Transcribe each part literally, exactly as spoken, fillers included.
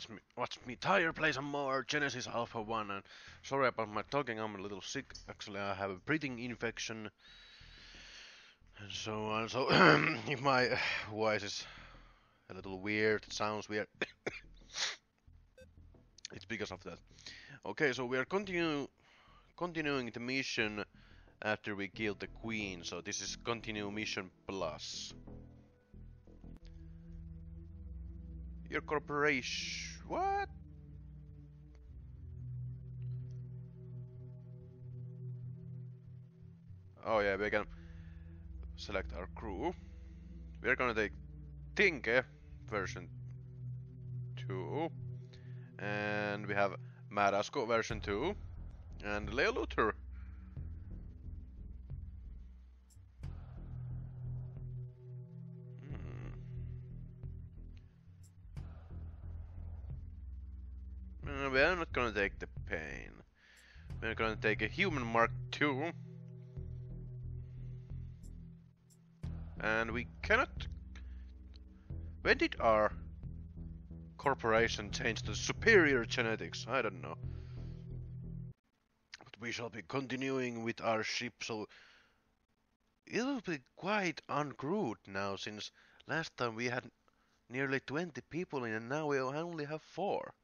watch me, watch me tire play some more Genesis Alpha one. And sorry about my talking, I'm a little sick. Actually, I have a breathing infection and so on. So if my voice is a little weird, it sounds weird, it's because of that. Okay, so we are continue continuing the mission after we killed the queen. So this is continue mission plus. Your corporation. What? Oh yeah, we can select our crew. We are gonna take Tinke version two, and we have Madasko version two, and LeoLuther. Hmm. We are not gonna take the pain. We're gonna take a human Mark two, and we cannot. When did our corporation change to superior genetics? I don't know. But we shall be continuing with our ship, so it'll be quite uncrewed now, since last time we had nearly twenty people in and now we only have four.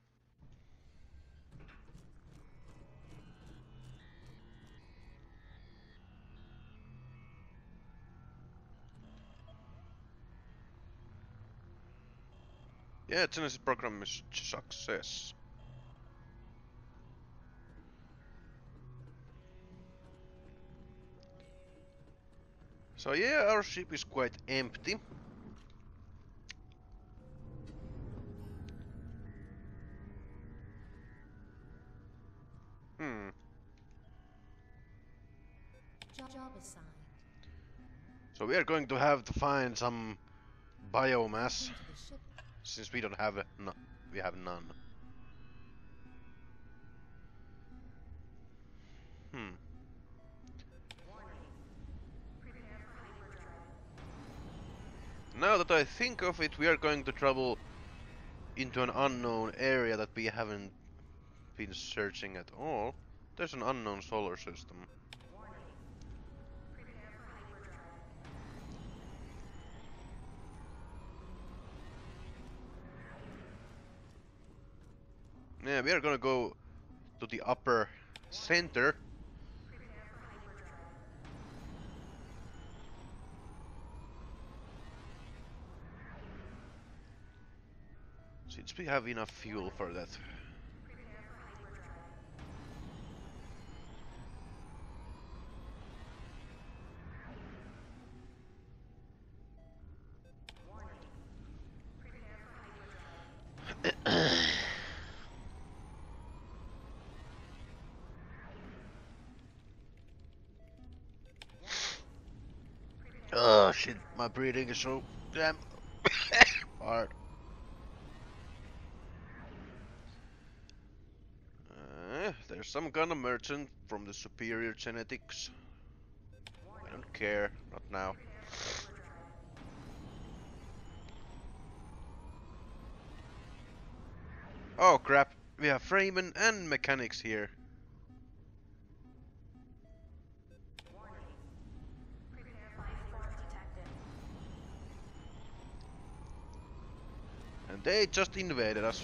Yeah, Genesis program is success. So yeah, our ship is quite empty. Hmm. Job assigned. So we are going to have to find some biomass, since we don't have no, we have none. Hmm. Now that I think of it, we are going to travel into an unknown area that we haven't been searching at all. There's an unknown solar system. Yeah, we are gonna go to the upper center. Since we have enough fuel for that. Oh shit, my breathing is so damn hard. Uh, there's some kind of merchant from the superior genetics. I don't care, not now. Oh crap, we have Freeman and mechanics here. And they just invaded us.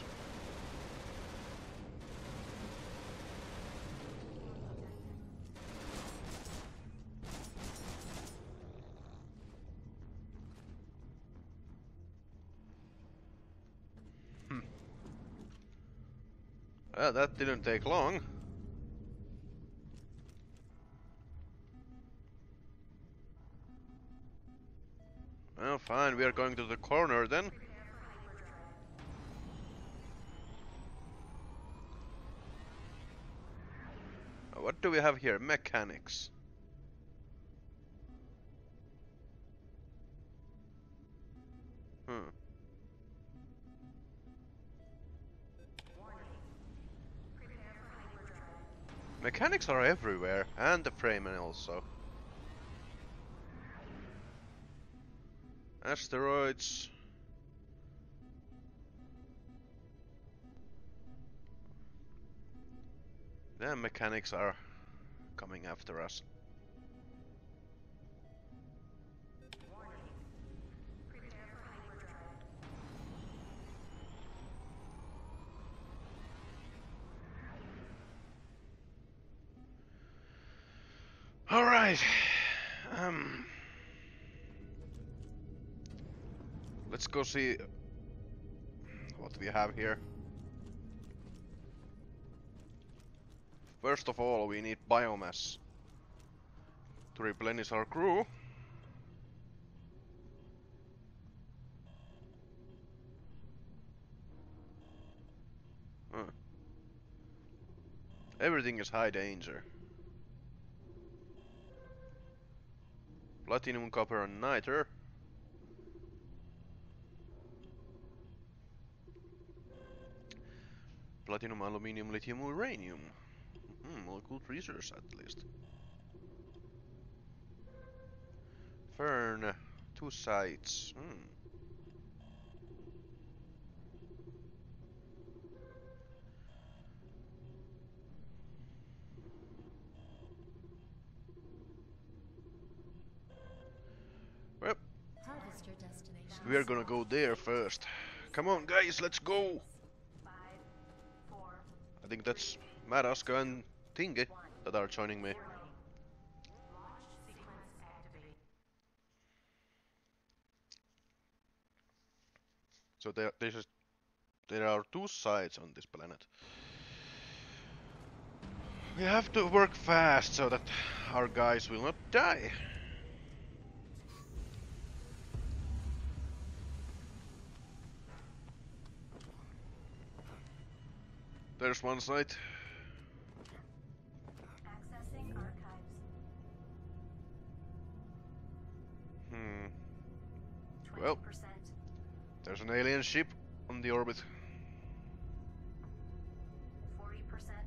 Hmm. Well, that didn't take long. Well, fine, we are going to the corner then. What do we have here? Mechanics. Hmm. Mechanics are everywhere, and the Freeman also. Asteroids. The mechanics are coming after us. All right. Um, let's go see what we have here. First of all, we need biomass to replenish our crew. Huh. Everything is high danger. Platinum, copper, and niter. Platinum, aluminium, lithium, uranium. Hmm, well, good research at least. Fern, two sites. Hmm. Well, Harvester destination. we are gonna go there first. Come on, guys, let's go! Five, four, I think that's Madasko and Tinke that are joining me. launch sequence activate. So there, there's just, there are two sides on this planet. We have to work fast so that our guys will not die. There's one site. Accessing archives. Hmm. twenty Well, percent. there's an alien ship on the orbit. forty percent.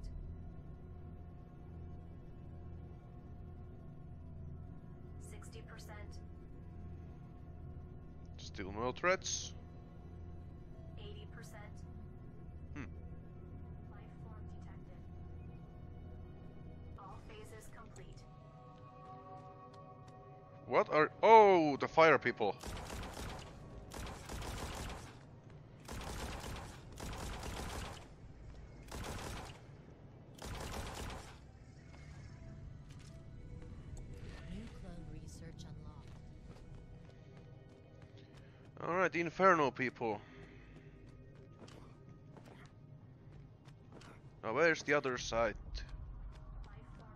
sixty percent. Still no threats. eighty percent. Hmm. Life form detected. All phases complete. What are... Oh, the fire people. New clone research unlocked. Alright, the Inferno people. Now where's the other side? Life form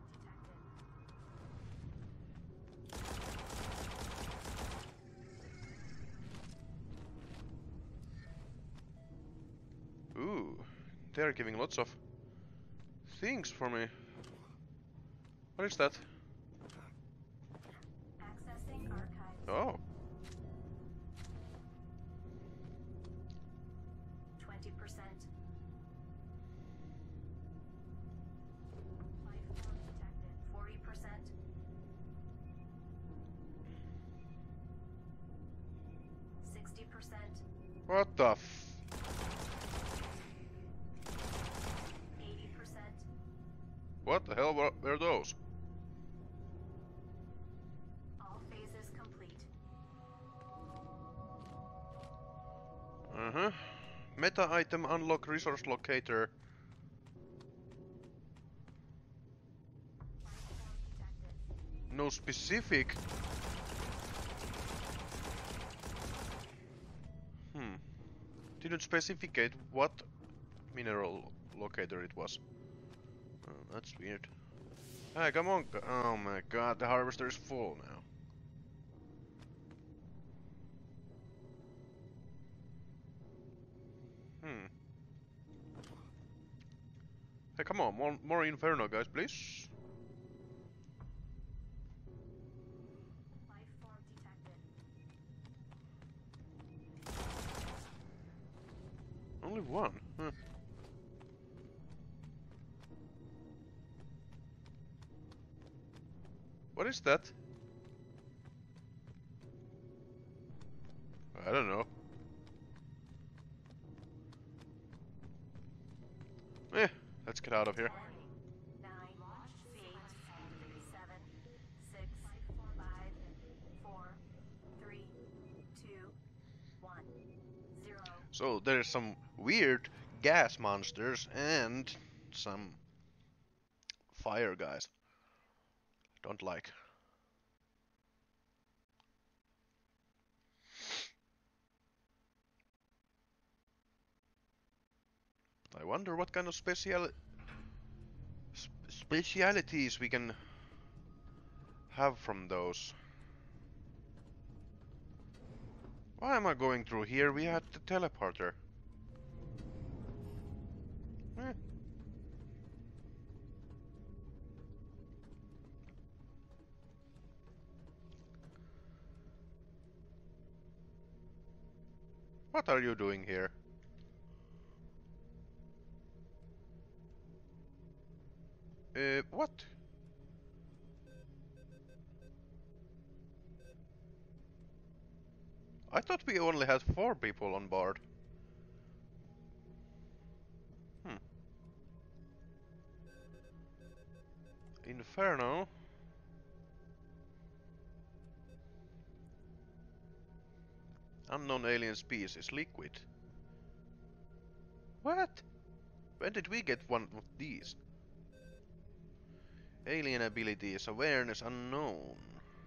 detected. Ooh, they're giving lots of things for me. What is that? Accessing archives. Oh, twenty percent. Life form detected. forty percent. sixty percent. what the f... eighty percent. What the hell were, were those? All phases complete. Uh-huh. Meta item unlock resource locator. Life form detected. No specific. Hmm. Didn't specificate what mineral locator it was. Oh, that's weird. Hey, come on. g- Oh my god, the harvester is full now. Hmm. Hey, come on, more, more Inferno, guys, please. Life form detected. Only one. Huh. What is that? I don't know. Eh, let's get out of here. Warning. So there's some weird gas monsters and some fire guys. Don't like. I wonder what kind of special sp specialities we can have from those. Why am I going through here? We had the teleporter. Eh. What are you doing here? Uh, what? I thought we only had four people on board. Hmm. Inferno. Unknown alien species, liquid. What? When did we get one of these? Alien abilities, awareness unknown.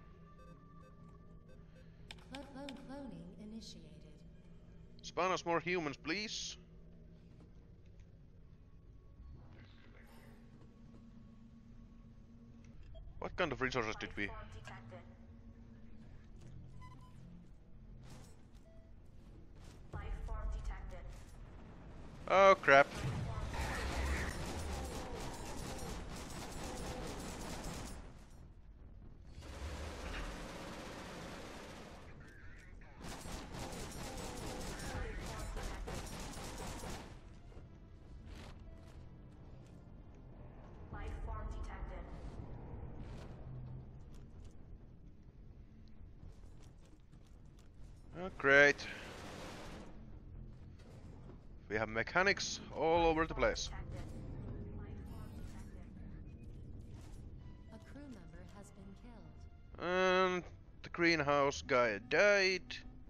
Clone, clone, cloning initiated. Spawn us more humans, please. What kind of resources did we... Life form detected. Life form detected. Oh crap. Life form detected. Oh great. We have mechanics all over the place. Detected. Life form detected. A crew member has been killed. And the greenhouse guy died.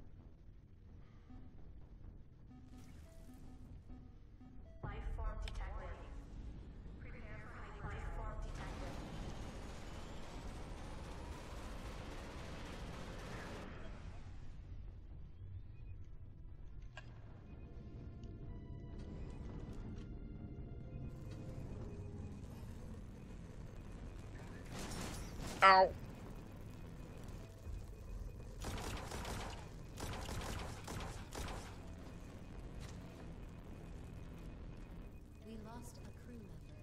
Life form detected. Prepare for hiding. Life form detected. Ow! We lost a crew member.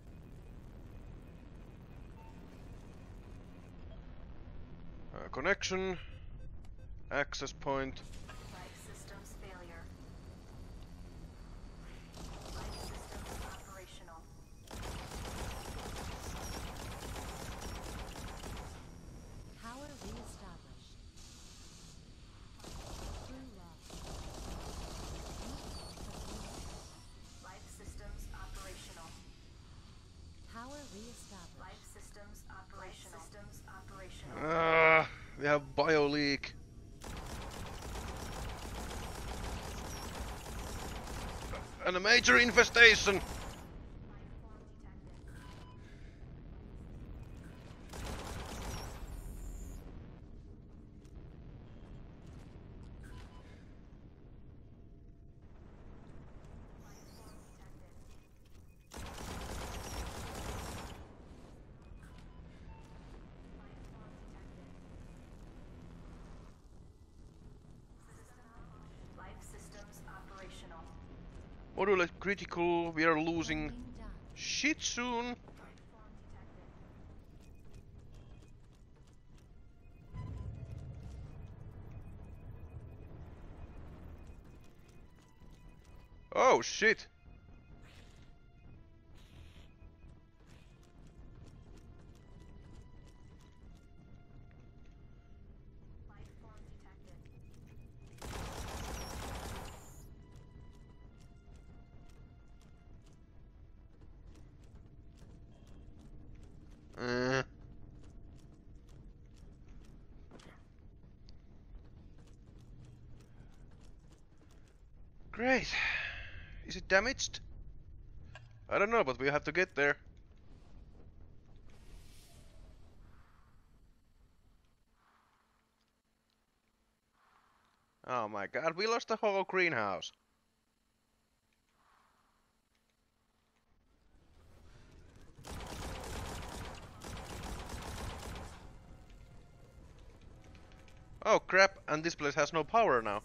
Uh, connection. Access point. Life systems failure. Life systems operational. Power reestablished. Crew lost. Life systems operational. Power reestablished. Life systems operational. Life systems operational. Ah, we have bio leak. And a major infestation. Life form detected. Life form detected. Life form detected. Life systems operational. Module critical. We are losing Cloning done. shit soon. Life form detected. Oh shit. Life form detected. Uh. Great. Is it damaged? I don't know, but we have to get there. Oh my god, we lost the whole greenhouse. Oh crap, and this place has no power now.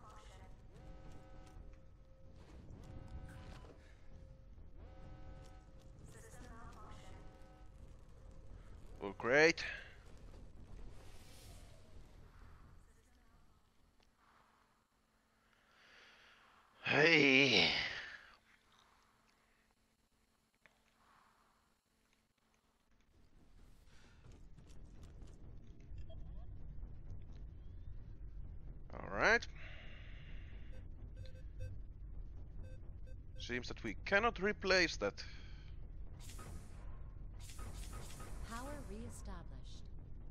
Oh great. Hey. Alright. Seems that we cannot replace that. Power reestablished.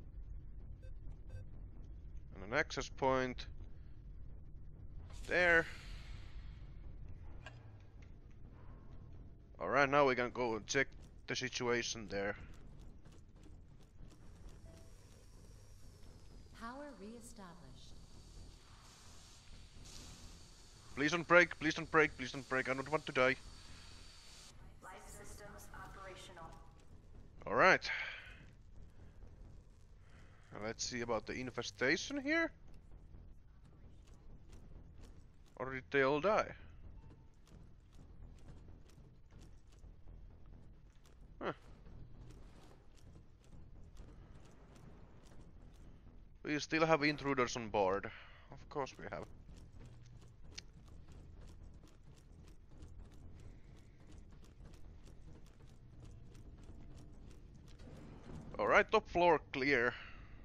And an access point. There. Alright, now we can go and check the situation there. Power reestablished. Please don't break, please don't break, please don't break, I don't want to die. Life systems operational. Alright. Let's see about the infestation here. Or did they all die? Huh. We still have intruders on board. Of course we have. Alright, top floor clear.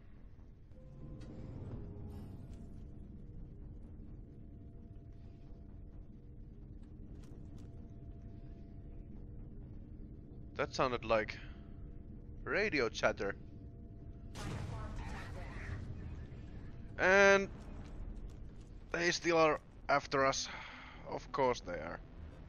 That sounded like radio chatter. And they still are after us. Of course they are.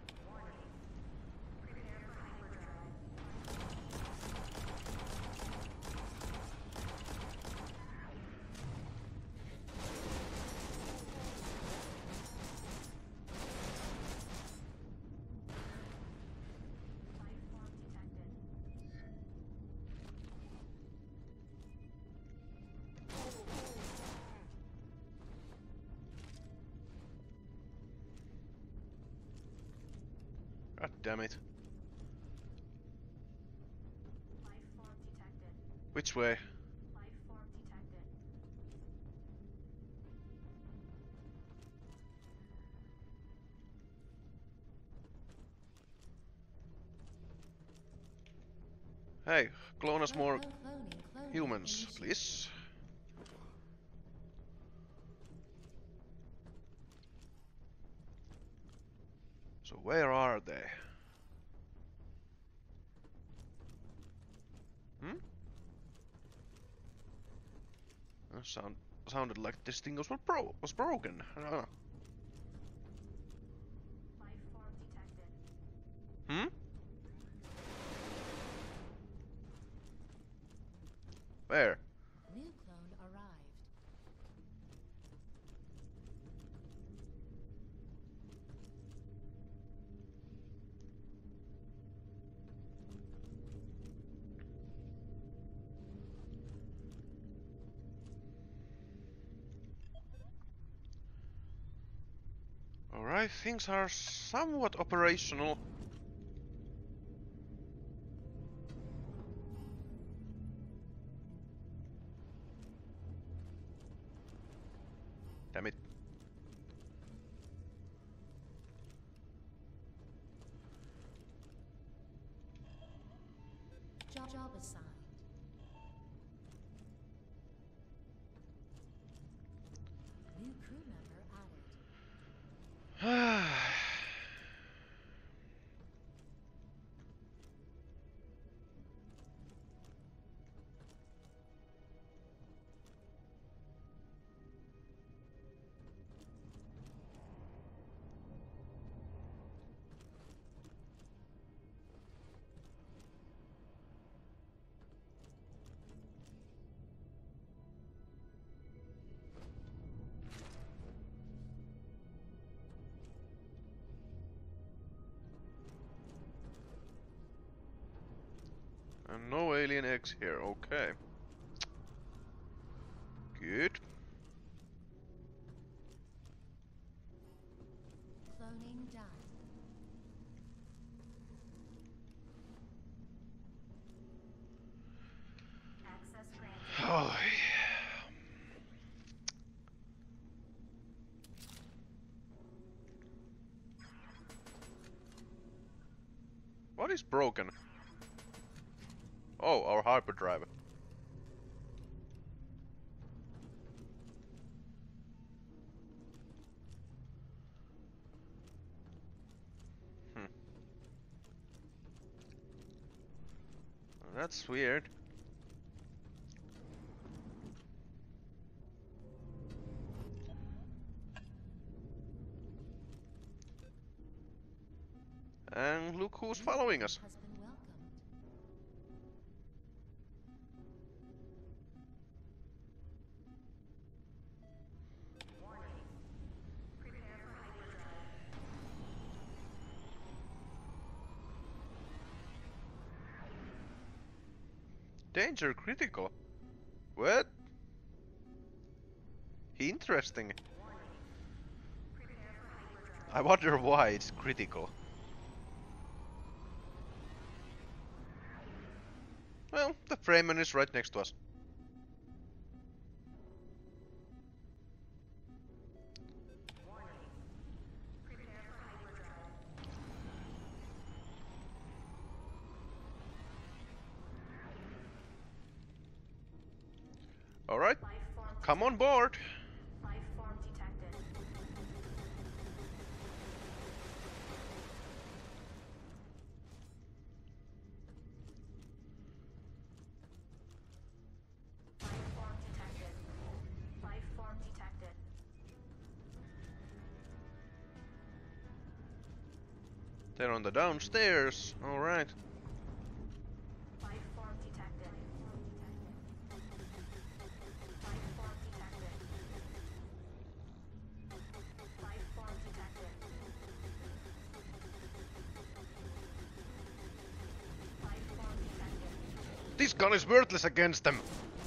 God damn it. Life form detected. Which way? Life form detected. Hey, clone us more Clone- cloning- cloning humans, initiated. please. So where are they? Hmm? That sound sounded like this thing was bro was broken. I don't know. Life form detected. Hmm? Where? New clone arrived. Alright, things are somewhat operational. Damn it. Job, job assigned. New crew member added. And no alien eggs here, okay. Good. Cloning done. Access granted. Oh, what is broken? Oh, our hyperdrive. Hmm. That's weird. And look who's following us. Has been welcomed. Warning. Prepare for hyperdrive. Danger critical. What? Interesting. Warning. Prepare for hyperdrive. I wonder why it's critical. Well, the Freeman is right next to us. Warning. Prepare for hyperdrive. Alright, Life form come on board. Life form detected. Life form detected. Life form detected. They're on the downstairs. Alright. Life form detected. Life form detected. Life form detected. Life form detected. This gun is worthless against them.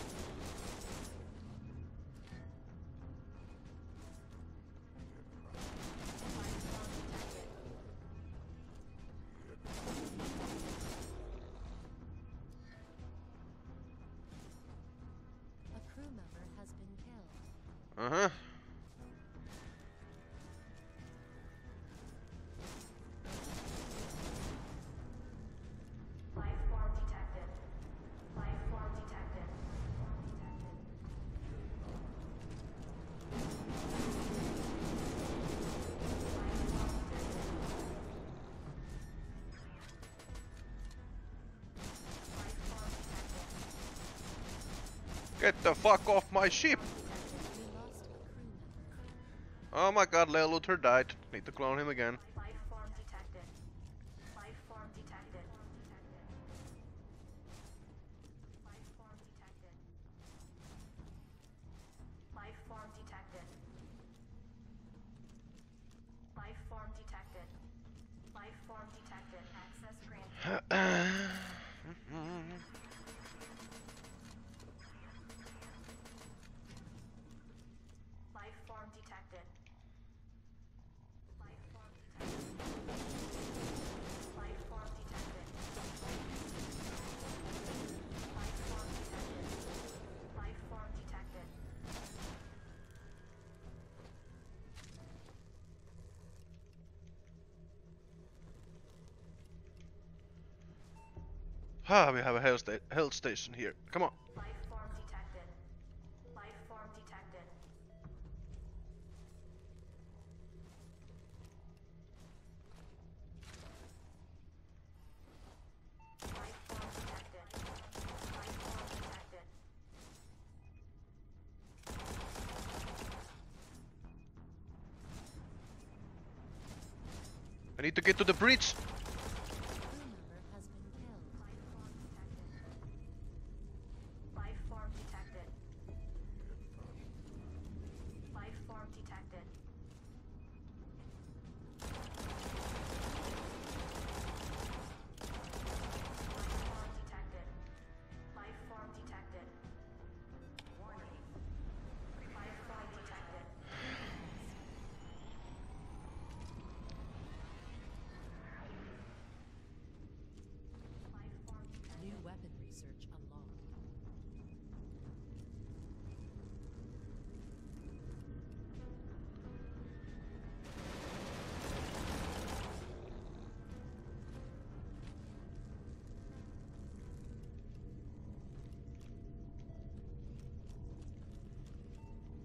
A crew member has been killed. Uh-huh. Life form detected. Life form detected. Get the fuck off my ship. We lost a crew member. Oh my god, LeoLuther died. Need to clone him again. Life form detected. Life form detected. Life form detected. Life form detected. Life form detected. Life form detected. Access granted. Life form detected. Life form detected. Life form detected. Life form detected. Life form detected. Ah, we have a health, sta health station here. Come on. Life form detected. Life form detected. Life form detected. Life form detected. I need to get to the bridge. A crew member has been killed. Life form detected. Life form detected. Life form detected. Life form detected.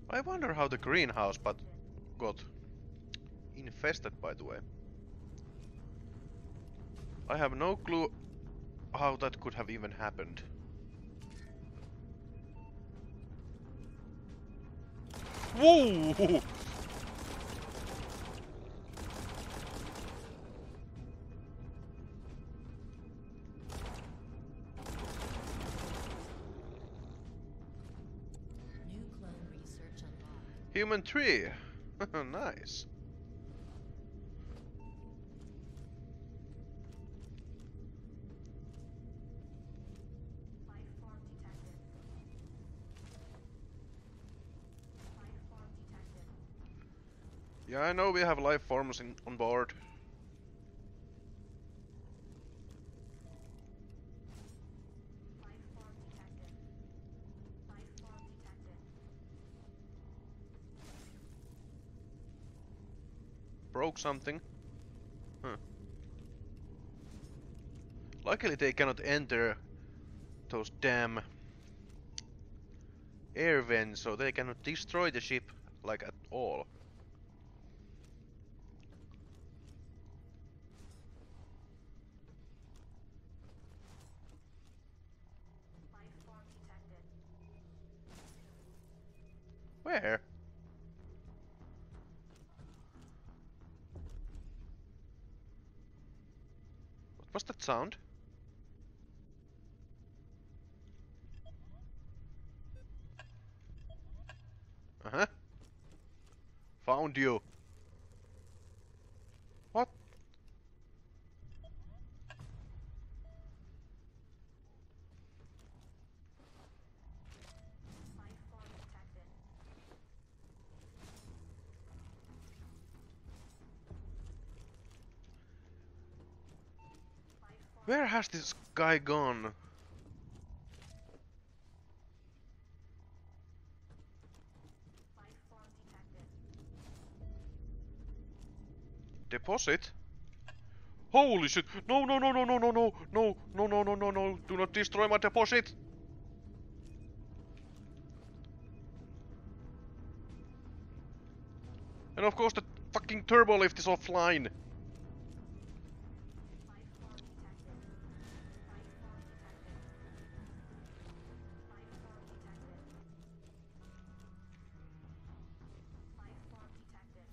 I wonder how the greenhouse but got infested, by the way. I have no clue how that could have even happened. Whoa! New clone research unlocked. Human tree! Nice. Life form detected. Life form detected. Yeah, I know we have life forms in, on board. Life form detected. Life form detected. Broke something. Huh. Luckily they cannot enter those damn air vents, so they cannot destroy the ship like at all. Life form detected. Where? What was that sound? Uh-huh. Found you. What? Life form detected. Life form Where has this guy gone? life form detected. Deposit? Holy shit! No, no, no, no, no, no, no, no, no, no, no, no, no! Do not destroy my deposit! And of course the fucking turbo lift is offline. Life form detected. Life form detected. Life form detected. Life form detected.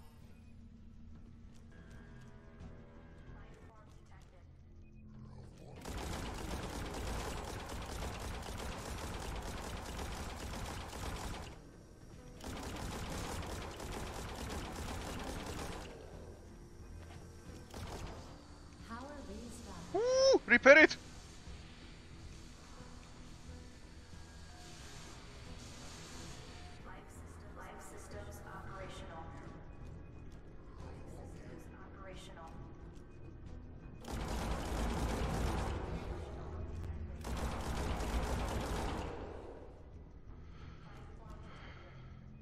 Life form detected. Power restocked. Woo! Repair it! Life system. Life systems operational. Life systems operational. Life form detected.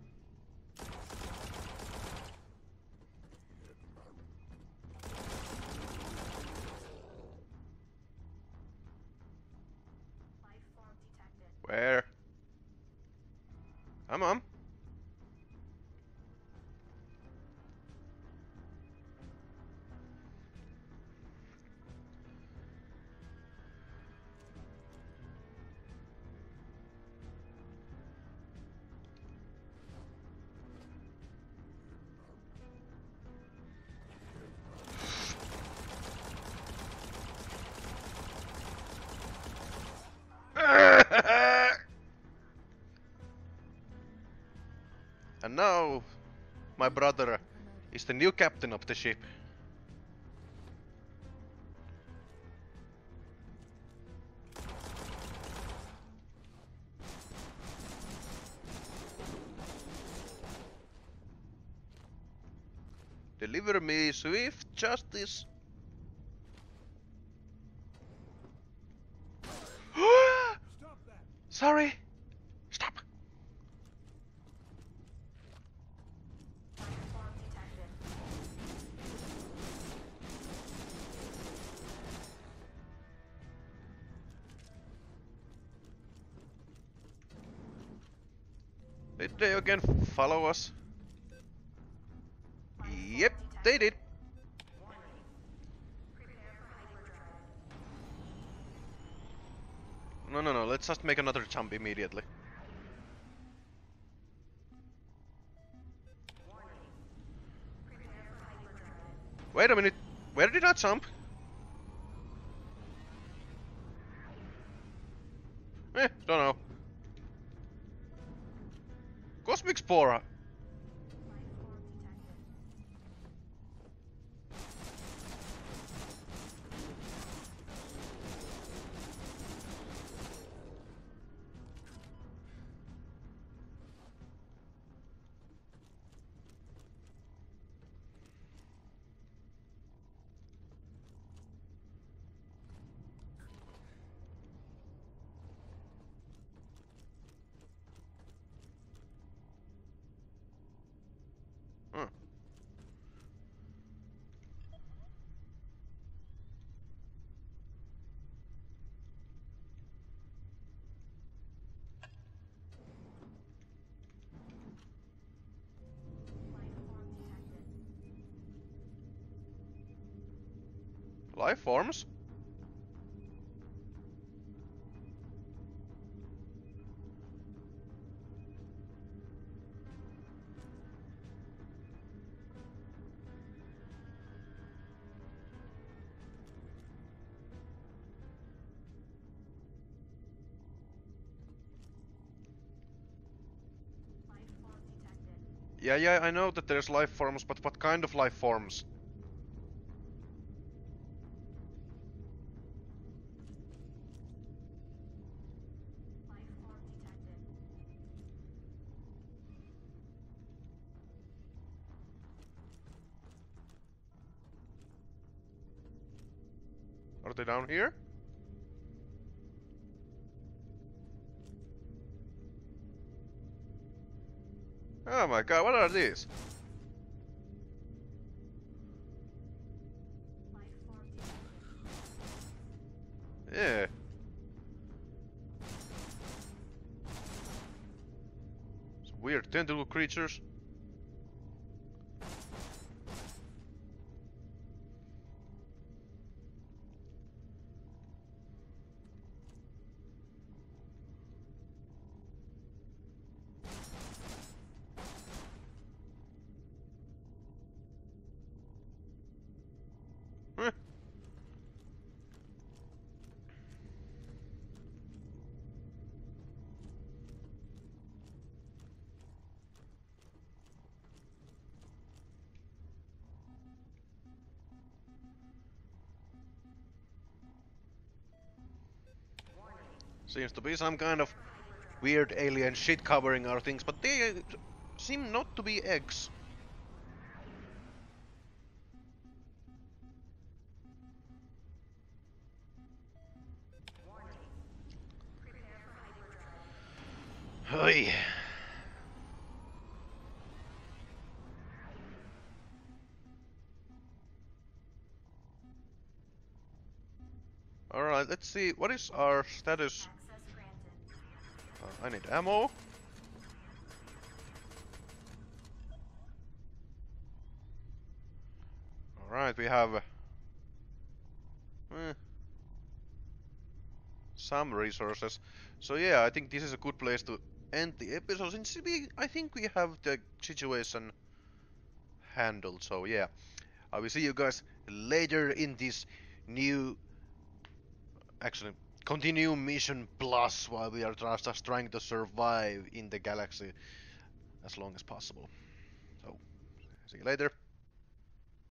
Life form detected. Where? Come on. And now, my brother is the new captain of the ship. Deliver me swift justice. Sorry. Stop. Life form detected. Did they again follow us? Yep, they did. No, no, no, let's just make another jump immediately. Wait a minute, where did I jump? Eh, don't know. Cosmic Spore. Huh. Life forms? Yeah, yeah, I know that there's life forms, but what kind of life forms? Are they down here? Oh my god, what are these? Yeah. Some weird tentacle creatures. Huh. Seems to be some kind of weird alien shit covering our things, but they uh, seem not to be eggs. Hey. Alright, let's see. What is our status? Uh, I need ammo. Alright, we have eh, some resources. So yeah, I think this is a good place to end the episode since we, I think we have the situation handled. So yeah, I will see you guys later in this new, actually, continue mission plus while we are just trying to survive in the galaxy as long as possible. So, see you later.